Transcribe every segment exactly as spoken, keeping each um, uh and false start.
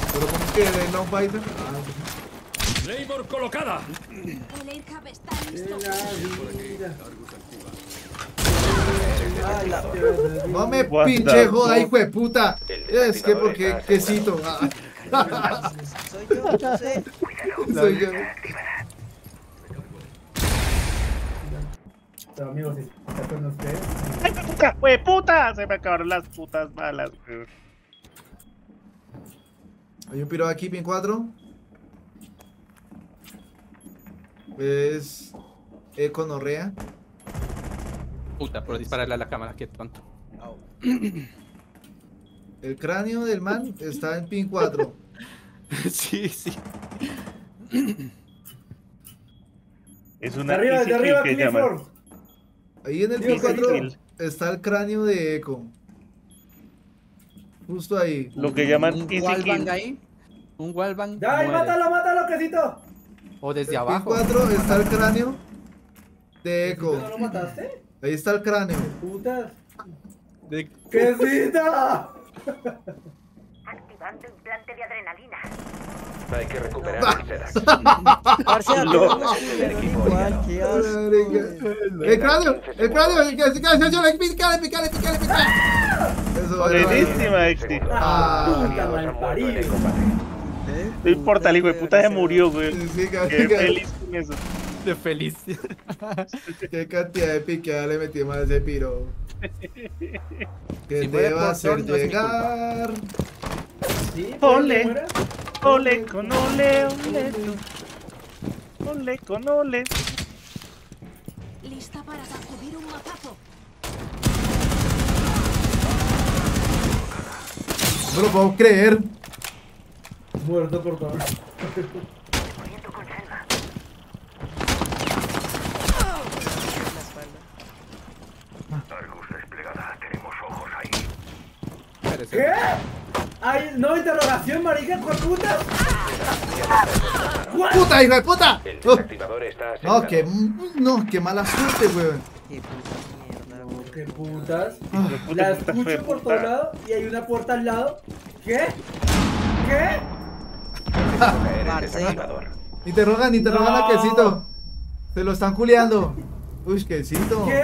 Pero como que de no fighter. Ah, Claymore colocada. El aircap está listo. no me What pinche the joda, fuck? hijo de puta. Es que porque quesito. Ah, Soy yo, yo sé. soy yo. Pero amigos, si está con ustedes. ¡Ay, puta! ¡Hue puta! Se me acabaron las putas balas, weón. Hay un piro aquí, pin cuatro. Es Econorrea. Puta, por dispararle a la cámara, qué tonto. El cráneo del man está en pin cuatro. Sí, sí. Es De una arriba, easy de arriba, kill que llaman. Clifford. Ahí en el Dios, pin cuatro Kelito. está el cráneo de Eco. Justo ahí. Lo que llaman Un easy wallbang kill. ahí. Un wallbang. ¡Ay, muere. mátalo, mátalo, quesito! O desde En pin abajo. cuatro está el cráneo de ¿Quesito Eco. no lo mataste? Ahí está el cráneo. Putas. De- ¡Quesito! Activando implante de adrenalina. Hay que recuperar Ah. el Sedax. Parcea, No. tenemos que igual, qué asco. El cráneo, el cráneo, el que se cae, se le pícale, pícale, pícale, pícale. Eso es. Buenísima, Exti. Ah. Puta malparido. No importa, el hijo de puta se murió, güey. Sí, Qué qué, feliz con eso. de feliz. qué cantidad de piqueada le metimos a ese piro. Que Si te muere va a por hacer turno, es mi llegar. ¿Sí? Ole. ¿Muera? Ole con ole, ole tú. Ole con ole. Lista para sacudir un mazazo. No lo puedo creer. Muerto por todo. Corriendo con Selma. La espalda. Argus desplegada. Tenemos ojos ahí. ¿Qué? Ay, no, interrogación, marica, ¿cuál putas? ¡Puta, hijo de puta! El Oh, desactivador está no, asegurado. qué, no, qué mala suerte, weón. Qué puta mierda, No, güey. ¿qué putas? Ah, Puta, La puta, escucho fue por puta. todos lados y hay una puerta al lado. ¿Qué? ¿Qué? Caer el Parce. desactivador. Interrogan, interrogan a No. Quesito. Se lo están culeando. Uy, Quesito. ¿Qué?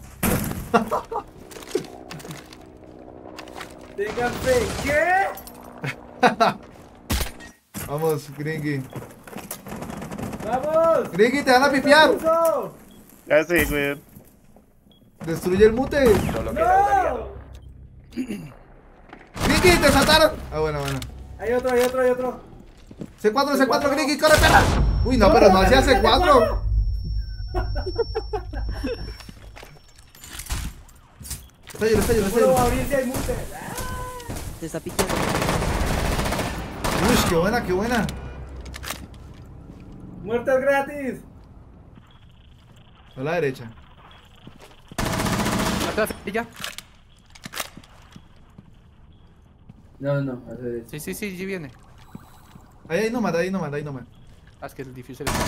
Tengan fe, ¿qué? Vamos, Gringy. ¡Vamos! Gringy, te van a pipiar. ¡Puso! Ya sé, güey. Destruye el mute. Solo queda un ¡No! aliado. Gringy, te saltaron. Ah, bueno, bueno. Hay otro, hay otro, hay otro. C cuatro, C cuatro, Gringy, corre, perra. Uy, no, pero no hacía C cuatro. Está lleno, está lleno, está Puedo lleno. abrir si hay mute. Te está piqueando. Uy, qué buena, qué buena. ¡Muertes gratis! A la derecha. Atrás, y ya. No, no, no. hace- Sí, sí, sí, sí viene. Ahí, ahí nomás, ahí nomás, ahí nomás. Ah, es que el diffuser está.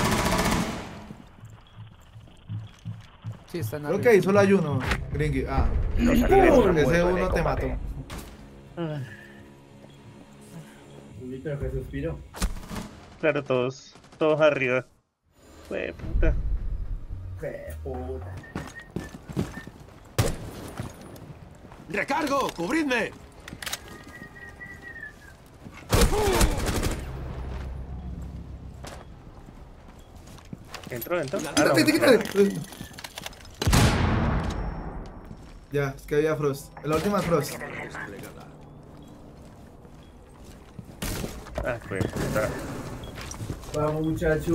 Sí, está en Creo arriba. que ahí solo hay uno, Gringy. Ah, Los aliados han ese vuelto en uno el te combate. mató. Uy, pero que suspiro. Claro, todos. Todos arriba. Fue puta. ¡Qué puta! ¡Recargo! ¡Cubridme! ¿Entró, entró? Ah, Quítate, no. quítate. Ya, es que había Frost. La última es Frost. Ah, fue puta. Vamos, muchachos.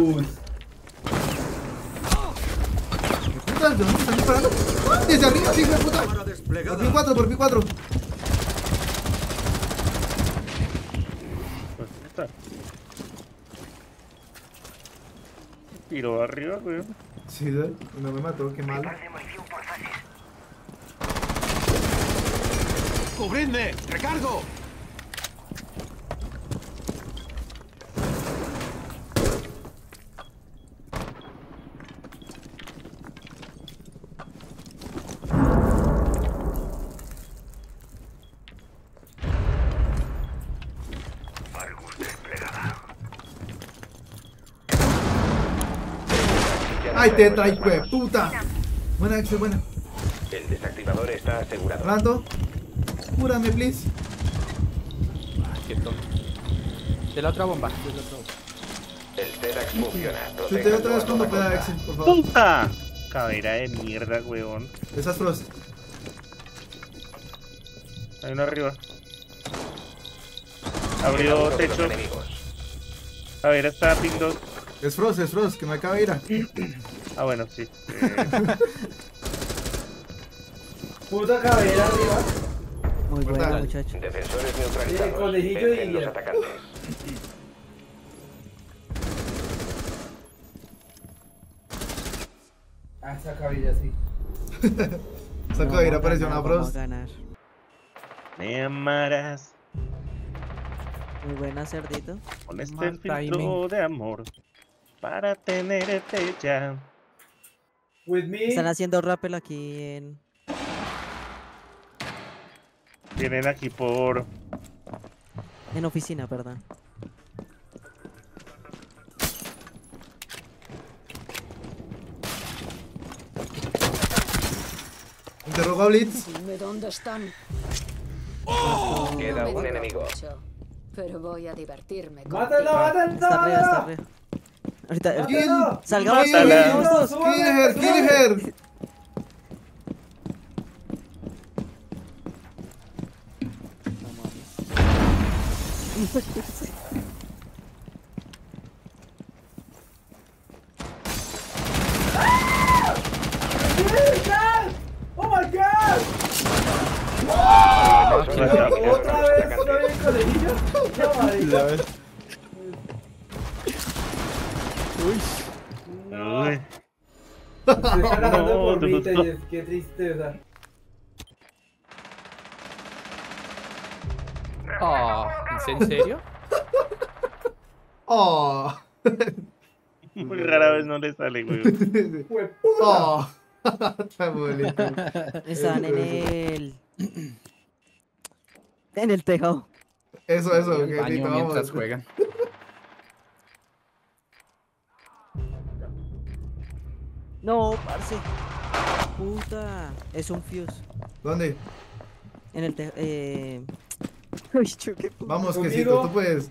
Puta, ¿de dónde están disparando? ¡Ah! Desde arriba, sí, hijo de puta. Por pi cuatro, por pi cuatro. Fue puta. Tiro arriba, güey. Sí, ¿no? No me mató, qué mal. Par de munición por fases. ¡Cubridme! ¡Recargo! ¡Ay, tetra, hijo de puta! Buena, Axel, buena. El desactivador está asegurado. Rando. Cúrame, please. Qué tonto. De la otra bomba. De la otra bomba. El T-Dax funciona. Chute otra vez cuando pueda, Axel, por favor. ¡Puta! Cadera de mierda, weón. Esas Frost. Hay uno arriba. Abrió techo. A ver, está ping dos. Es Frost, es Frost, que me acaba de ir a. Ah, bueno, sí. Eh, Puta cabera arriba. Muy bueno, Mortal. muchacho. Defensores El neutralizados. conejillo Vencen y los ya. atacantes. Ah, esa cabella sí. Esa No, cabera vamos a pareció una ganar, vamos Frost. a ganar. me amarás Muy buena, cerdito. con este Mal filtro timing. de amor para tenerte ya. With me. Están haciendo rappel aquí en... Vienen aquí por... En oficina, perdón. Interroga a Blitz. Dime dónde están. Queda No me un digo enemigo. mucho, pero voy a divertirme. ¡Mátalo, contigo. mátalo! Está arriba, está arriba. Ahorita... Kill. Salgamos, Kill. salgamos todos. Kill her, kill her. ¡Oh my god! ¿Otra vez estoy en conejillo? ¡Qué marica! Uy. Se está ganando No, por mí, no. Telles, qué tristeza. Oh, ¿en serio? Oh. Muy rara vez no le sale, güey. ¡Fue Oh. Tan bonito. Están en el... En el tejado. Eso, eso. En el que baño tipo, mientras vamos. juegan. No, parce. Puta. Es un fuse. ¿Dónde? En el tejado. Eh... Uy, yo qué puta. Vamos, ¿Conmigo? quesito, tú puedes.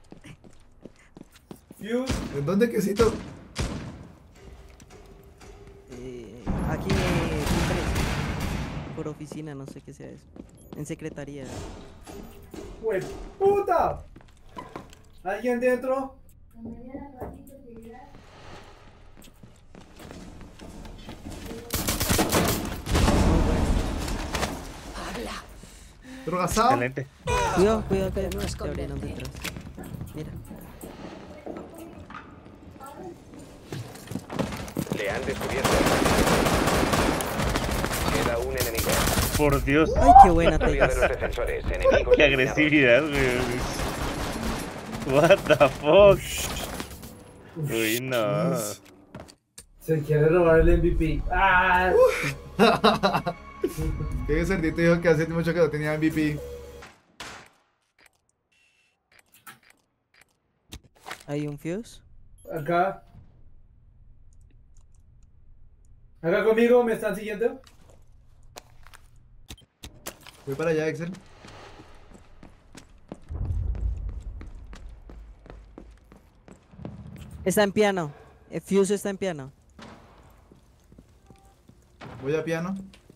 Fuse. ¿En dónde, quesito? Eh, aquí eh, Pinterest. Por oficina, no sé qué sea eso. En secretaría. ¡Fue puta! ¿Alguien dentro? Habla. ¿Drogazao? Excelente. Cuidado, cuidado, Pero cuidado. no Te esconderte. abrieron detrás. Mira. Le han descubierto. Queda un enemigo. Por Dios. Ay, qué buena Victoria de te los defensores. Enemigos Qué eliminados. agresividad, güey. What the fuck. Uy, no. Se quiere robar el M V P. ¡Ah! Qué cerdito dijo que hace mucho que no tenía M V P. Hay un fuse. Acá. Acá conmigo, ¿me están siguiendo? Voy para allá, Excel. Está en piano. El fuse está en piano. Voy a piano.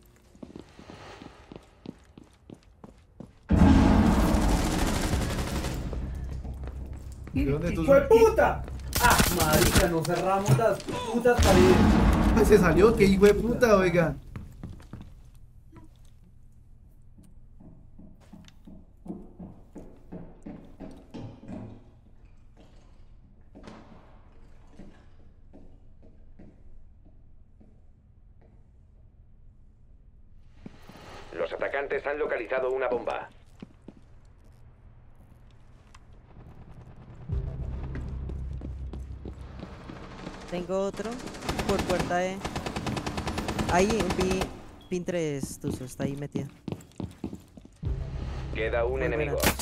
¿De dónde tú? ¡Fue puta! ¡Ah, marica! Nos cerramos las putas paredes. Ay, se salió, qué hijo de puta, oiga. Los atacantes han localizado una bomba. Tengo otro. Por puerta E. Ahí, un pi... Pin tres, Tuzo, está ahí metido. Queda un Muy enemigo. buena.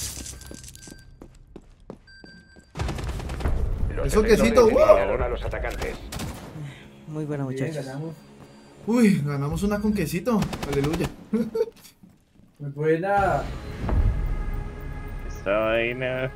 Los Eso defensores quesito, ¡wow! eliminaron a los atacantes. Muy buena, Muy bien, muchachos. ganamos. Uy, ganamos una con quesito. Aleluya. Muy buena. Esta vaina.